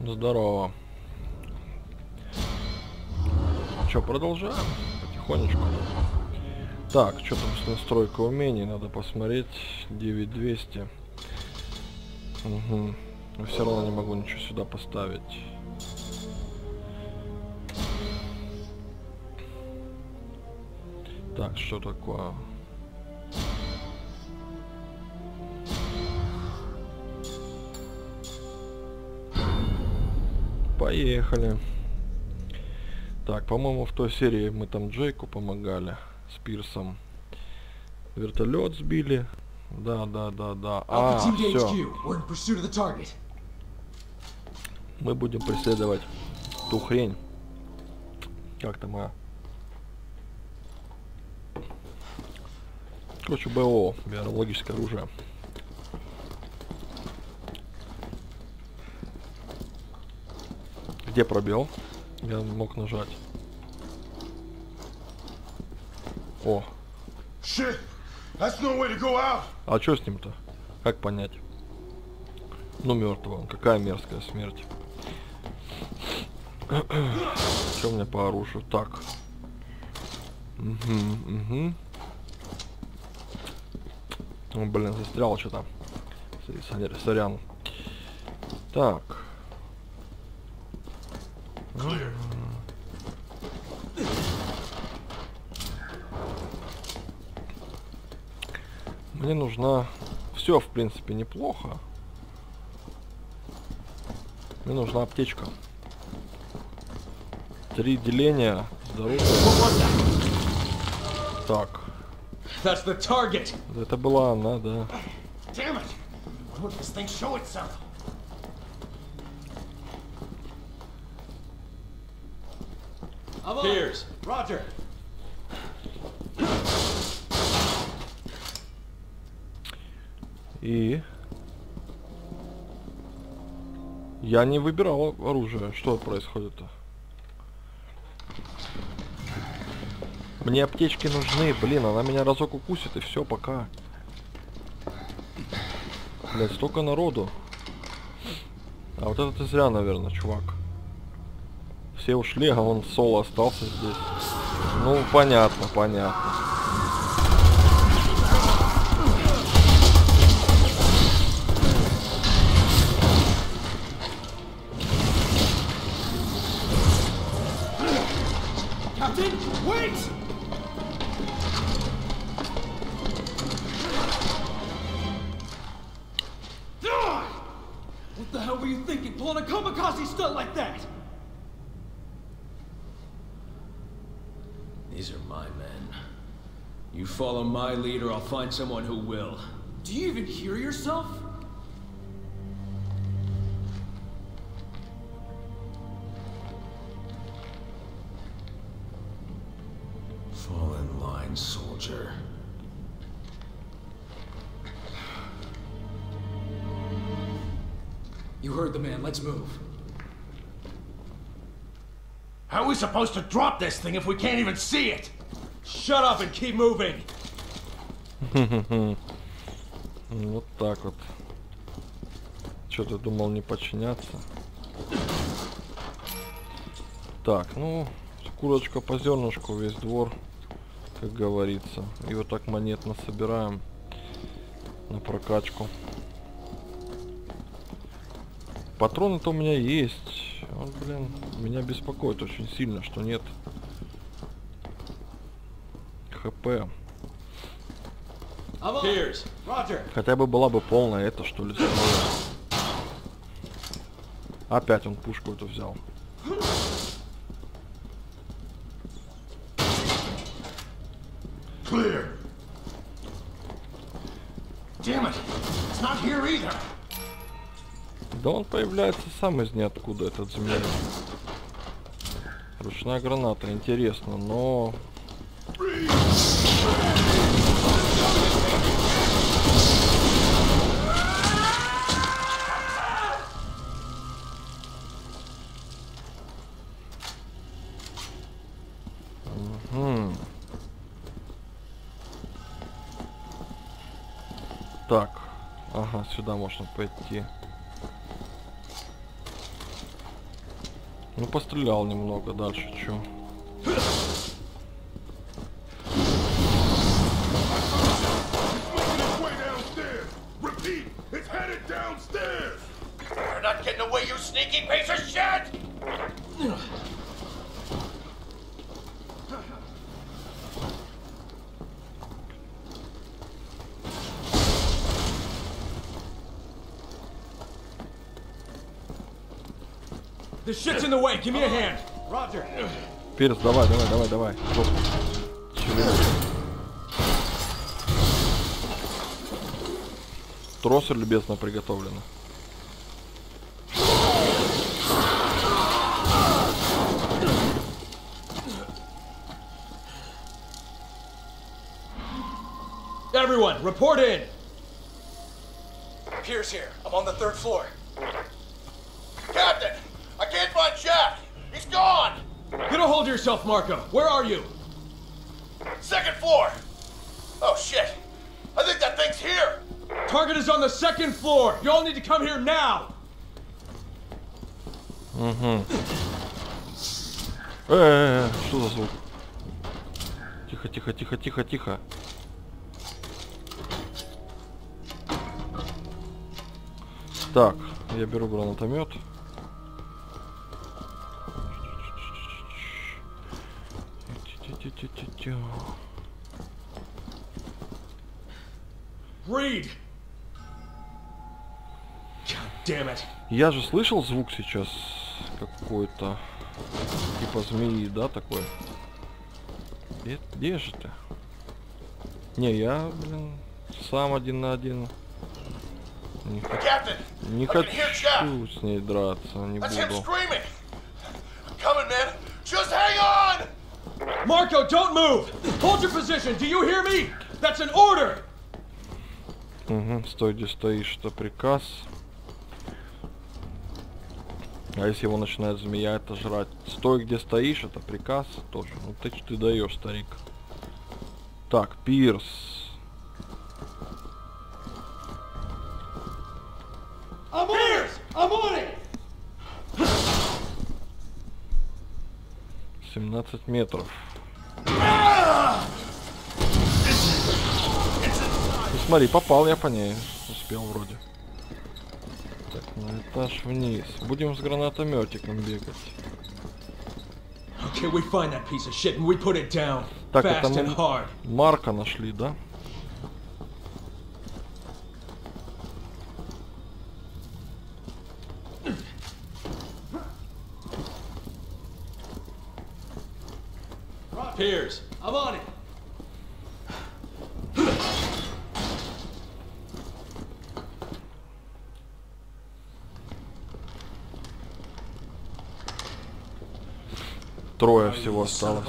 Здорово. Что, продолжаем? Потихонечку. Так, что там с настройкой умений? Надо посмотреть. 9200. Угу. Но все равно не могу ничего сюда поставить. Так, что такое? Поехали. Так, по-моему, в той серии мы там Джейку помогали с Пирсом. Вертолет сбили. Да. Все. Мы будем преследовать ту хрень. Как там моя? Короче, БО, биологическое оружие. Где пробел? Я мог нажать. О. А что с ним-то? Как понять? Ну, мертвый он. Какая мерзкая смерть. Что у меня по оружию? Так. Угу. О, блин, застрял что-то. Сорян. Так. Мне нужна... Все, в принципе, неплохо. Мне нужна аптечка. 3 деления. Здоровье. Так. Это была она, да. Piers. Roger. И я не выбирал оружие. Что происходит-то? Мне аптечки нужны, блин, она меня разок укусит и все, пока. Блять, столько народу. А вот это ты зря, наверное, чувак. Все ушли, а он соло остался здесь. Ну, понятно. Captain, wait! What the hell were you thinking, pulling a kamikaze stunt like that? These are my men. You follow my lead or I'll find someone who will. Do you even hear yourself? Fall in line, soldier. You heard the man, let's move. How are we supposed to drop this thing if we can't even see it? Shut up and keep moving. Вот так вот. Что ты думал, не подчиняться? Так, ну, курочка по зернышку, весь двор, как говорится. И вот так монетно собираем на прокачку. Патроны-то у меня есть. Вот, блин, меня беспокоит очень сильно, что нет ХП. Piers. Roger. Хотя бы была бы полная это, что ли. Опять он пушку эту взял. Clear. Damn it! It's not here either. Да он появляется сам из ниоткуда, этот змей. Ручная граната, интересно, но... Угу. Так, ага, сюда можно пойти. Ну, пострелял немного, дальше чё? You're not getting away, you sneaky piece of shit! This shit's in the way. Give me a hand. Roger. Пирс, давай. Жопу. Тросы любезно приготовлены. Everyone, report in. Pierce here. I'm on the 3rd floor. Captain! I can't find Jack! He's gone! Get a hold of yourself, Marco. Where are you? 2nd floor! Oh shit! I think that thing's here! Target is on the 2nd floor. You all need to come here now. Что за звук? Тихо. Так, я беру гранатомет. Reed. God damn it. Я же слышал звук сейчас какой-то, типа змеи, да, такой? Где же ты? Не, я, блин, сам 1 на 1. Не хочу с ней драться, не буду. Marco, don't move! Hold your position! Do you hear me? That's an order! Угу, стой, где стоишь, это приказ. А если его начинает змея это жрать? Стой, где стоишь, это приказ тоже. Ну ты даешь, старик. Так, Пирс. I'm on it! 17 метров. Ну, смотри, попал я по ней. Успел вроде. Так, на этаж вниз. Будем с гранатометиком бегать. Okay, we find that piece of shit and we put it down. Так, Fast это and мы hard. Марка нашли, да? Piers, I'm on it. Трое всего осталось.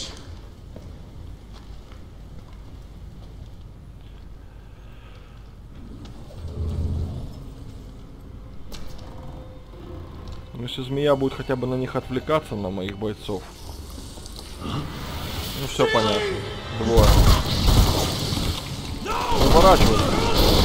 Ну, если змея будет хотя бы на них отвлекаться, на моих бойцов. Ну, все понятно. Двое. Поворачивайся.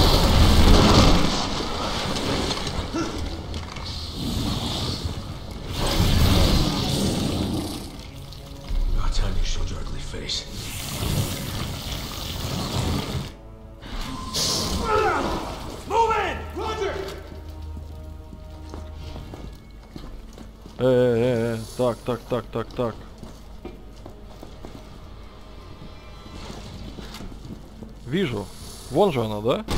Так. Вижу. Вон же она, да?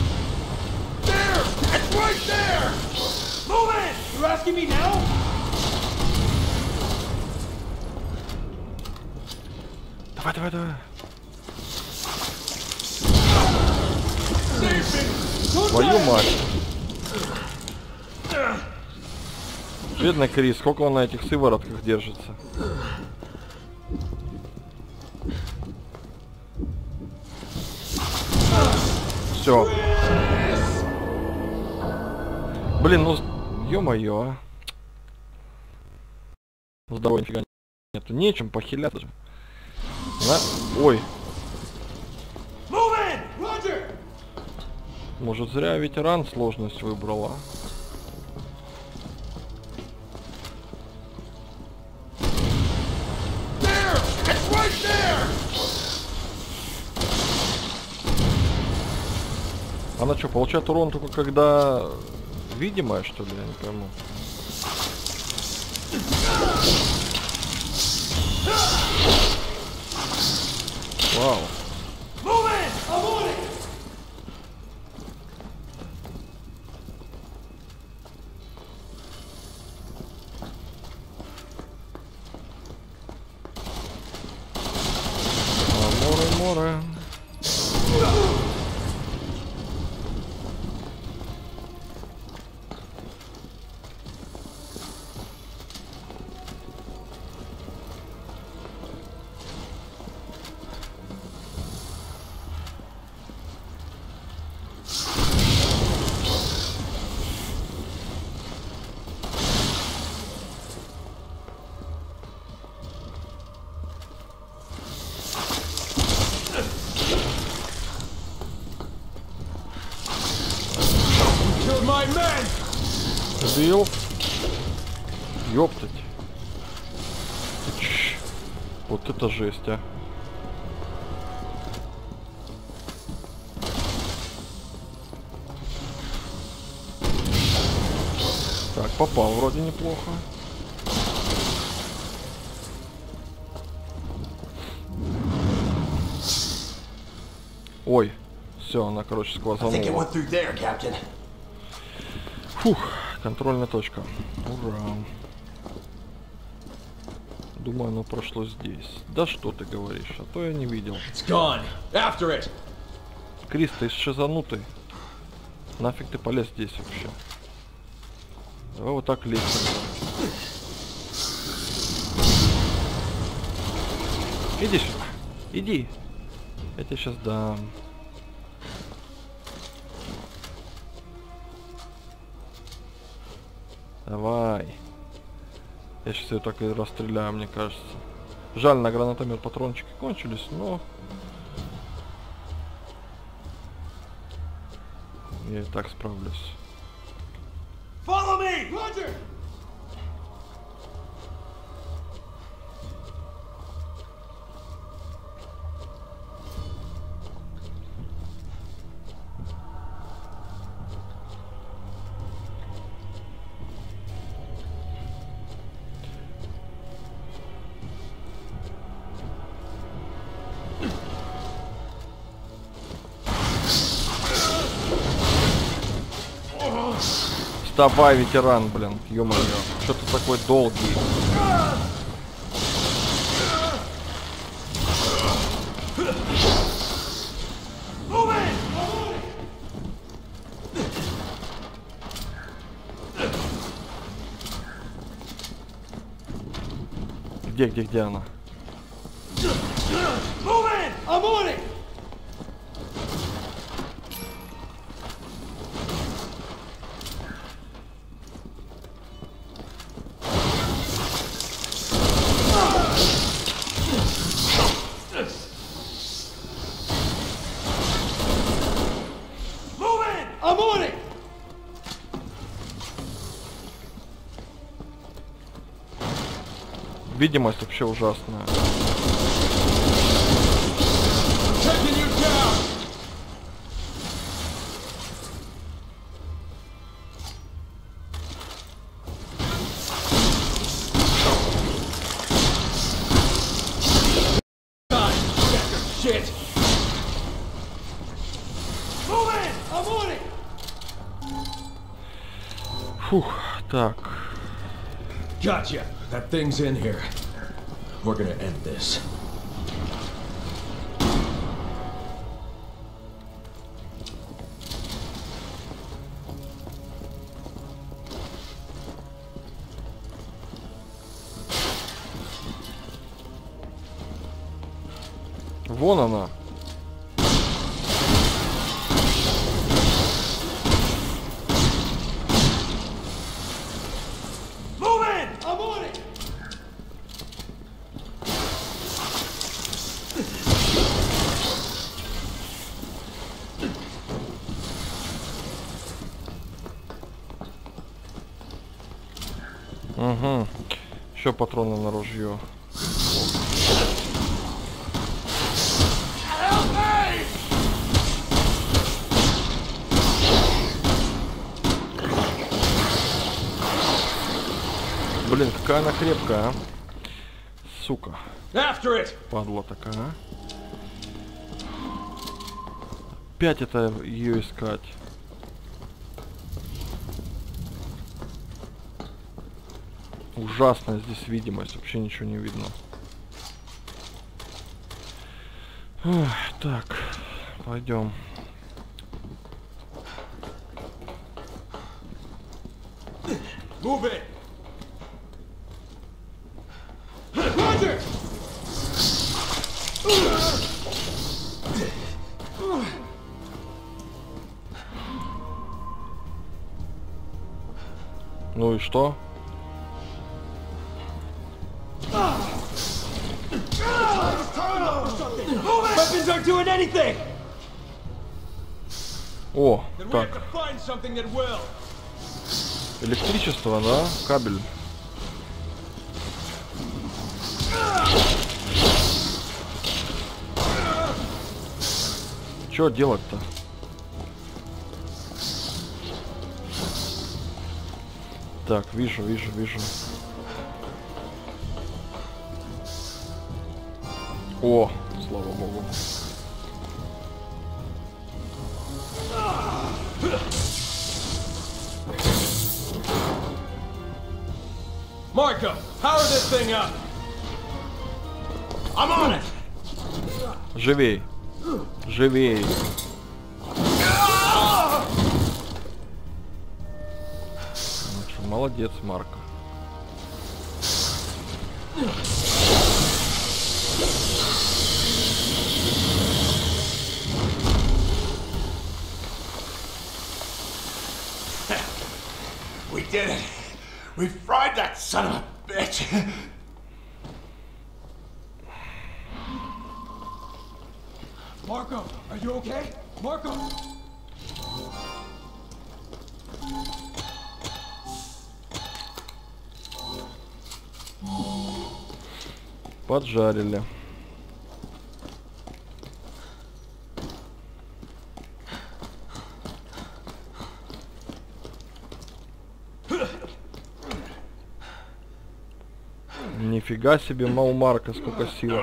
Давай. Твою мать. Бедный Крис, сколько он на этих сыворотках держится. Все. Блин, ну ё-моё, а. Здоровья нифига нету. Нечем похиляться же. Ой. Может, зря ветеран сложность выбрала. Она что, получает урон только когда видимая, что ли? Я не пойму. Вау. Море. Убил. Ёптать. Вот это жесть, а. Так, попал вроде неплохо. Ой, все, она, короче, сквозанула. Фух, контрольная точка. Ура. Думаю, оно прошло здесь. Да что ты говоришь, а то я не видел. Крис, ты шизанутый. Нафиг ты полез здесь вообще? Давай вот так лезть. Иди сюда. Иди. Я тебе сейчас дам. Давай. Я сейчас ее так и расстреляю, мне кажется. Жаль, на гранатомет патрончики кончились, но... я и так справлюсь. Follow me! Roger! Вставай, ветеран, блин, ё-моё. Что ты такой долгий? Где она? Видимость вообще ужасная. Фух, так. Gotcha. That thing's in here. We're gonna end this. Вон она. Угу. Еще патроны на ружье. Блин, какая она крепкая, а. Сука. After it! Падла такая, а. Опять это ее искать. Ужасная здесь видимость, вообще ничего не видно. Ой, так, пойдем. Move it! Roger! Ну и что? Weapons aren't doing anything! О, Then we так, have to find something that will. электричество, да? Кабель. Чё делать-то? Так, вижу. О, слава богу. Marco, power this thing up! I'm on it! Живей. Живей. Ну что, молодец, Марко. We did it. We fried that son of a bitch. Marco, are you okay? Marco! Поджарили. Нифига себе, мал Марка, сколько сил.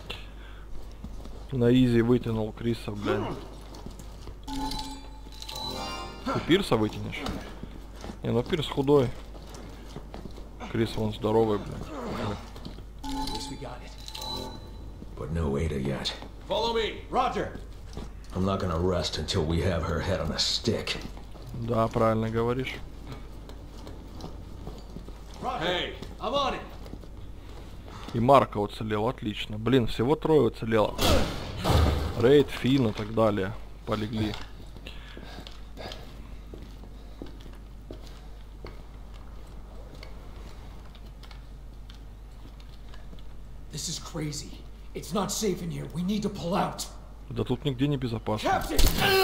На изи вытянул Криса, блядь. Ты Пирса вытянешь? Не, ну Пирс худой. Крис вон здоровый, блядь. But no Ada yet. Follow me! Roger! I'm not gonna rest until we have her head on a stick. Да, правильно говоришь. Hey, I'm on it! И Марка уцелел, отлично. Блин, всего трое уцелело. Рейд, Финн и так далее полегли. This is crazy. It's not safe in here. We need to pull out. Да тут нигде не безопасно. Captain!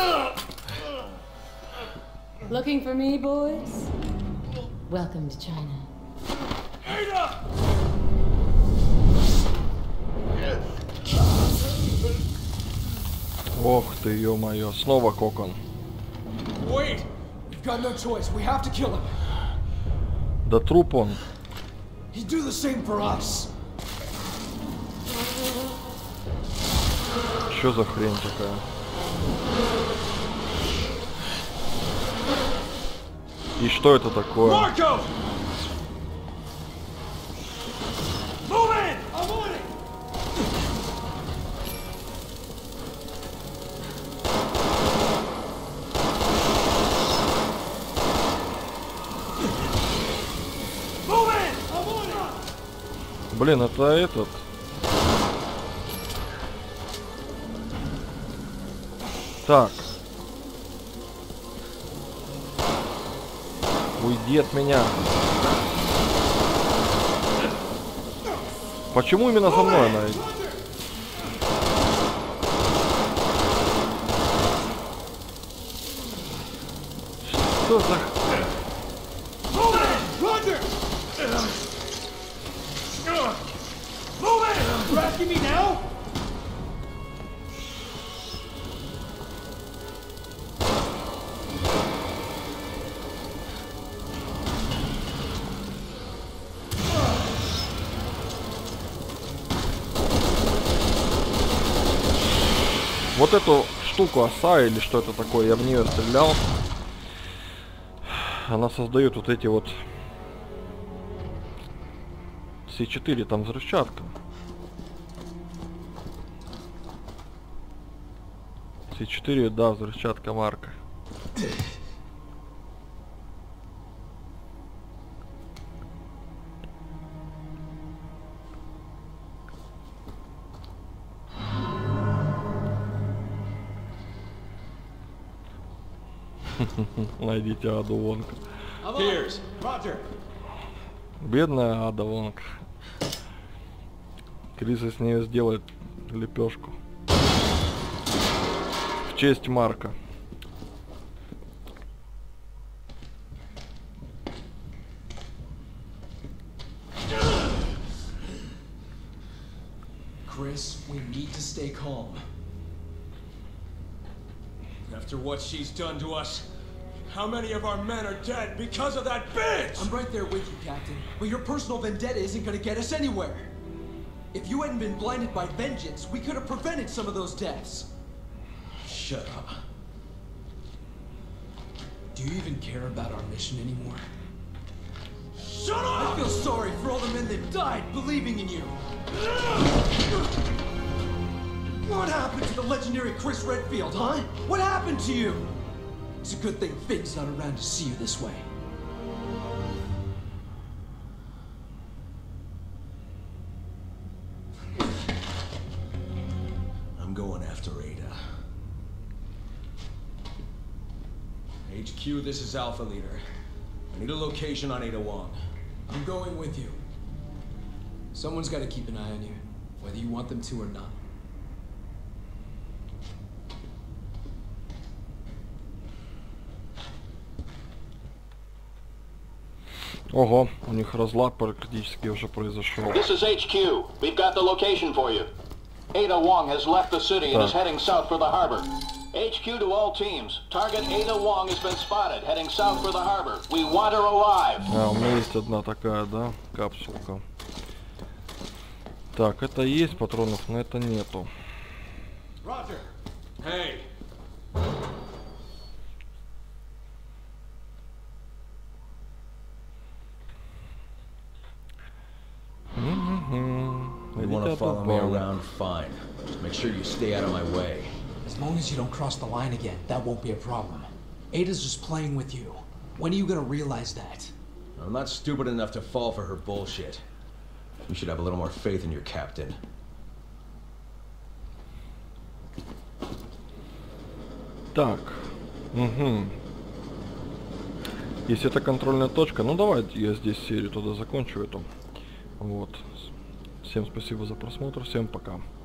Looking for me, boys? Welcome to China. Ох ты, ё-моё, снова кокон. Wait! We've got no choice. We have to kill him. Да труп он. He'd do the same for us. Что за хрень такая? И что это такое? Marco! Move in! I'm on it! Move in! I'm on it! Блин, это этот. Так. Уйди от меня. Почему именно за мной она идет? Что за... Roger! Move in! You asking me now? Вот эту штуку оса или что это такое, я в нее стрелял. Она создает вот эти вот С4, там взрывчатка. С4, да, взрывчатка марка. Найдите Аду Вонг. Here's Roger. Бедная Ада Вонг. Крис с нее сделает лепешку. В честь Марка. Chris, we need to stay calm. After what she's done to us, how many of our men are dead because of that bitch? I'm right there with you, Captain. But your personal vendetta isn't gonna get us anywhere. If you hadn't been blinded by vengeance, we could have prevented some of those deaths. Shut up. Do you even care about our mission anymore? Shut I up! feel sorry for all the men that died believing in you. What happened to the legendary Chris Redfield, huh? What happened to you? It's a good thing Finn's not around to see you this way. I'm going after Ada. HQ, this is Alpha Leader. I need a location on Ada Wong. I'm going with you. Someone's got to keep an eye on you, whether you want them to or not. Ого, у них разлад практически уже произошел. This is HQ. We've got the location for you. Ada Wong has left the city and is heading south for the harbor. HQ to all teams. Target Ada Wong has been spotted, heading south for the harbor. We want her alive. А, у меня есть одна такая, да, капсулка. Так, это есть патронов, но это нету. Roger. Hey. You want to follow me around? Fine. Just make sure you stay out of my way. As long as you don't cross the line again, that won't be a problem. Ada's just playing with you. When are you gonna realize that? I'm not stupid enough to fall for her bullshit. You should have a little more faith in your captain. Так. Угу. Если это контрольная точка, ну давайте я здесь серию туда закончу эту. Вот. Всем спасибо за просмотр, всем пока.